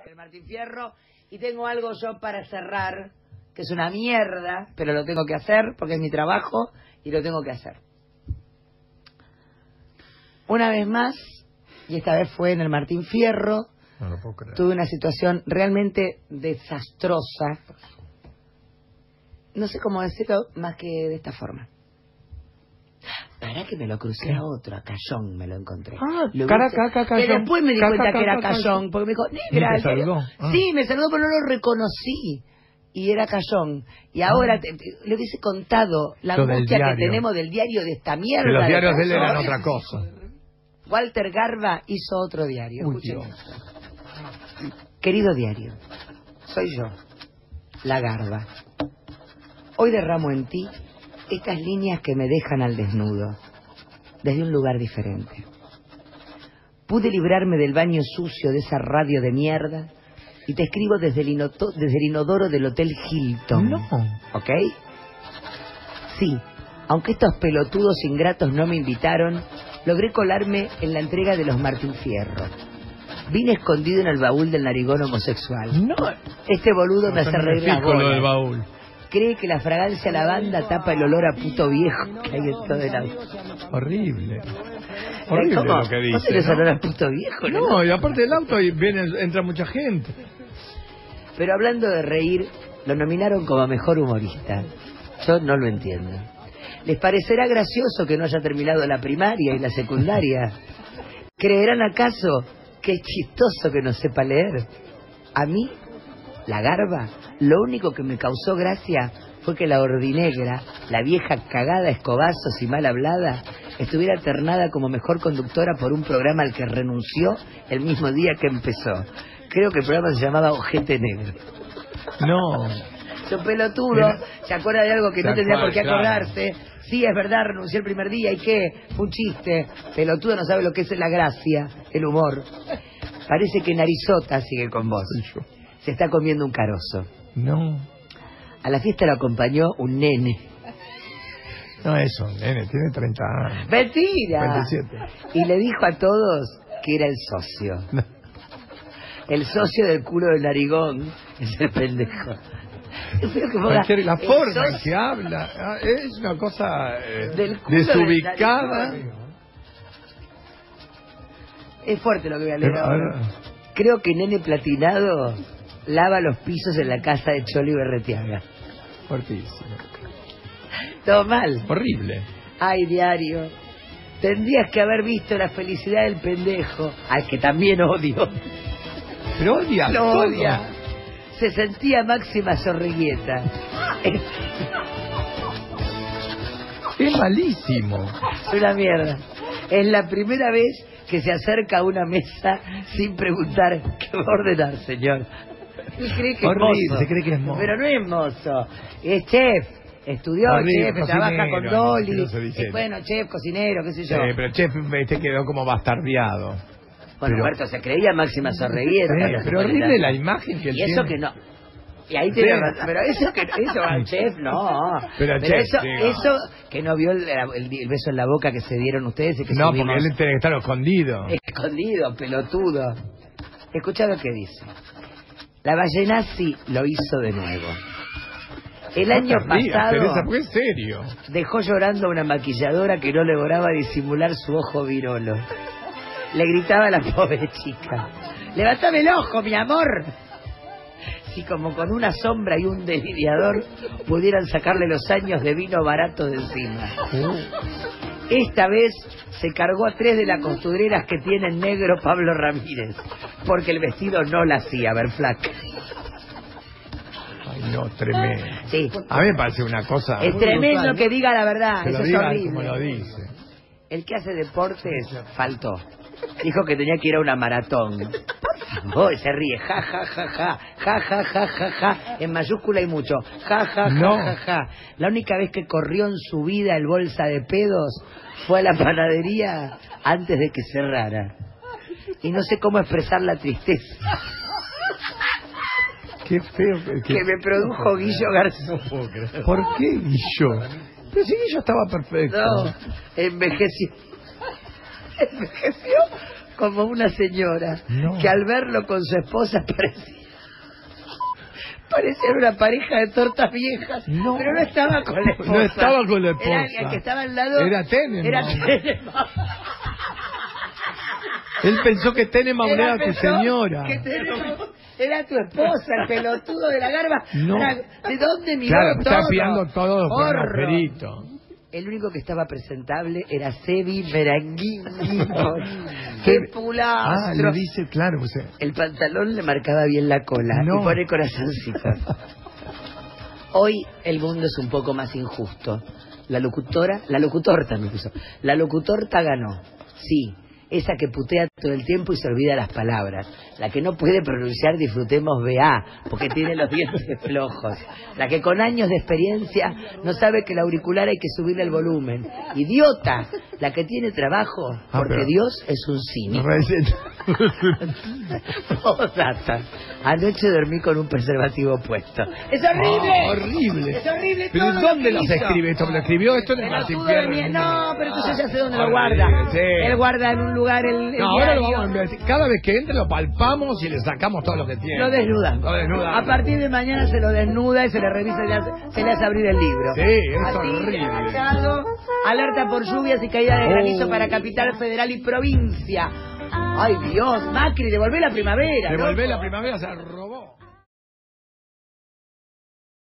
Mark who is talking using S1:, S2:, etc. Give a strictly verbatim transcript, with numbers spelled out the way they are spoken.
S1: Martín Fierro, y tengo algo yo para cerrar, que es una mierda, pero lo tengo que hacer porque es mi trabajo y lo tengo que hacer. Una vez más, y esta vez fue en el Martín Fierro,
S2: no lo puedo creer.
S1: Tuve una situación realmente desastrosa. No sé cómo decirlo más que de esta forma. Para que me lo crucé a otro, a Cayón me lo encontré.
S2: Ah,
S1: lo
S2: Caraca, Cayón.
S1: Que después me di
S2: Caca,
S1: cuenta que era
S2: Caca,
S1: Cayón, porque me dijo, negra.
S2: ¿Y te saludó? Ah.
S1: Sí, me saludó, pero no lo reconocí. Y era Cayón. Y ahora ah. te, te, le hubiese contado la
S2: lo
S1: angustia que tenemos del diario de esta mierda.
S2: Que los diarios
S1: de,
S2: de él eran otra cosa.
S1: Walter Garba hizo otro diario.
S2: Uy,
S1: Escuchen esto. Querido diario, soy yo, la Garba. Hoy derramo en ti estas líneas que me dejan al desnudo, desde un lugar diferente. Pude librarme del baño sucio de esa radio de mierda y te escribo desde el, inoto, desde el inodoro del Hotel Hilton.
S2: No.
S1: ¿Ok? Sí, aunque estos pelotudos ingratos no me invitaron, logré colarme en la entrega de los Martín Fierro. Vine escondido en el baúl del narigón homosexual.
S2: No.
S1: Este boludo no me hace reír las bolas.
S2: Del baúl.
S1: Cree que la fragancia lavanda tapa el olor a puto viejo que hay en todo el auto.
S2: Horrible. Horrible
S1: ¿Cómo?
S2: lo que dice.
S1: ¿No tenés
S2: ¿no?
S1: olor a puto viejo?
S2: No, no, y aparte del auto viene, entra mucha gente.
S1: Pero hablando de reír, lo nominaron como mejor humorista. Yo no lo entiendo. ¿Les parecerá gracioso que no haya terminado la primaria y la secundaria? ¿Creerán acaso que es chistoso que no sepa leer? A mí, la Garba, lo único que me causó gracia fue que la ordinegra, la vieja cagada a escobazos y mal hablada, estuviera ternada como mejor conductora por un programa al que renunció el mismo día que empezó. Creo que el programa se llamaba Ojete Negro.
S2: No.
S1: Su pelotudo se acuerda de algo que no tendría por qué acordarse.
S2: Claro.
S1: Sí, es verdad, renunció el primer día. ¿Y qué? Fue un chiste. Pelotudo no sabe lo que es la gracia, el humor. Parece que Narizota sigue con vos. Se está comiendo un carozo.
S2: No.
S1: A la fiesta lo acompañó un nene.
S2: No, eso, nene, tiene treinta años.
S1: ¡Mentira!
S2: veintisiete.
S1: Y le dijo a todos que era el socio. No. El socio del culo del narigón es el pendejo. Que
S2: Cualquier, la forma en que habla es una cosa eh, desubicada.
S1: Es fuerte lo que voy a leer Pero, ahora. Creo que Nene Platinado lava los pisos en la casa de Choli Berretiaga.
S2: Fuertísimo.
S1: Todo mal.
S2: Horrible.
S1: Ay, diario. Tendrías que haber visto la felicidad del pendejo, al que también odio.
S2: Pero odia.
S1: Lo odia. Se sentía Máxima Zorrigueta.
S2: Es malísimo.
S1: Es una mierda. Es la primera vez que se acerca a una mesa sin preguntar qué va a ordenar, señor. Se cree que
S2: Horrible,
S1: es mozo.
S2: se cree que es mozo.
S1: Pero no es mozo. Es chef. Estudió,
S2: Horrible,
S1: chef, trabaja con Dolly.
S2: No
S1: bueno, chef, cocinero, qué sé yo.
S2: Sí, pero chef este quedó como bastardeado.
S1: Bueno,
S2: pero...
S1: Humberto se creía Máxima Zorrigueta.
S2: Sí, pero horrible la imagen que él
S1: y eso
S2: tiene.
S1: que no. Y ahí tiene razón. Pero eso que eso al chef no.
S2: Pero,
S1: pero
S2: chef,
S1: eso,
S2: digo.
S1: eso que no vio el, el, el beso en la boca que se dieron ustedes. Y que
S2: no,
S1: subimos,
S2: porque él tiene que estar escondido.
S1: Escondido, pelotudo. Escuchá lo que dice. La Ballenazzi lo hizo de nuevo. El
S2: no
S1: año
S2: rías,
S1: pasado
S2: Teresa, porque es serio.
S1: Dejó llorando a una maquilladora que no lograba disimular su ojo virolo. Le gritaba a la pobre chica: ¡levántame el ojo, mi amor! Si como con una sombra y un delineador pudieran sacarle los años de vino barato de encima. Esta vez se cargó a tres de las costureras que tiene en negro Pablo Ramírez, porque el vestido no la hacía ver flaca.
S2: Ay, no, tremendo.
S1: Sí.
S2: A mí me parece una cosa...
S1: Es tremendo brutal, que diga la verdad,
S2: que
S1: eso
S2: lo
S1: es
S2: diga
S1: horrible.
S2: como lo dice.
S1: El que hace deportes faltó. Dijo que tenía que ir a una maratón. Oh, se ríe, ja, ja, ja, ja, ja, ja, ja, ja, ja, en mayúscula y mucho, ja, ja, ja,
S2: no.
S1: ja, ja. La única vez que corrió en su vida el bolsa de pedos fue a la panadería antes de que cerrara. Y no sé cómo expresar la tristeza
S2: Qué feo que,
S1: que, que me produjo Guillo Garzón.
S2: ¿Por qué Guillo? Pero si Guillo estaba perfecto.
S1: No, envejeció. Envejeció como una señora
S2: no.
S1: que al verlo con su esposa parecía parecía una pareja de tortas viejas,
S2: no.
S1: pero no estaba con la esposa.
S2: No estaba con la esposa.
S1: Era el que estaba al lado.
S2: Era Tenenbaum.
S1: Era Tenenbaum.
S2: Él pensó que Tenenbaum era, era tu señora.
S1: Que Tenenbaum era tu esposa, el pelotudo de la garba.
S2: No.
S1: ¿De dónde miró
S2: claro,
S1: todo?
S2: Estaba pillando todo por
S1: el
S2: perito.
S1: El único que estaba presentable era Sebi Meranguín. ¡Qué pulastro!
S2: Ah, le dice, claro. Pues, eh.
S1: El pantalón le marcaba bien la cola
S2: no.
S1: y pone corazoncitos. Hoy el mundo es un poco más injusto. La locutora, la locutorta me puso. La locutorta ganó. Sí, esa que putea todo el tiempo y se olvida las palabras. La que no puede pronunciar disfrutemos B A porque tiene los dientes flojos. La que con años de experiencia no sabe que el auricular hay que subirle el volumen. Idiota. La que tiene trabajo porque ah, pero... Dios es un cínico. Posdata. Anoche dormí con un preservativo puesto. ¡Es horrible!
S2: Oh, horrible.
S1: ¡Es horrible!
S2: ¿Pero dónde lo escribe esto? ¿Lo escribió esto en el Martín Fierro?
S1: No, pero entonces ya sé dónde lo guarda. Sí. Él guarda en un lugar el, el
S2: No, ahora lo vamos a enviar. Cada vez que entre lo palpamos y le sacamos todo lo que tiene.
S1: Lo desnudan.
S2: Lo desnudan.
S1: A partir de mañana se lo desnuda y se le revisa y le hace, se le hace abrir el libro.
S2: Sí, es
S1: así,
S2: horrible.
S1: Agachado, alerta por lluvias y caída de granizo oh. para capital federal y provincia. Ay Dios, Macri, devolvé la primavera.
S2: Devolvé la primavera, se